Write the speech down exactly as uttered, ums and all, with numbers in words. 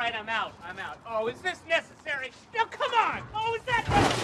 right, I'm out. I'm out. Oh, is this necessary? Now, come on! Oh, is that necessary?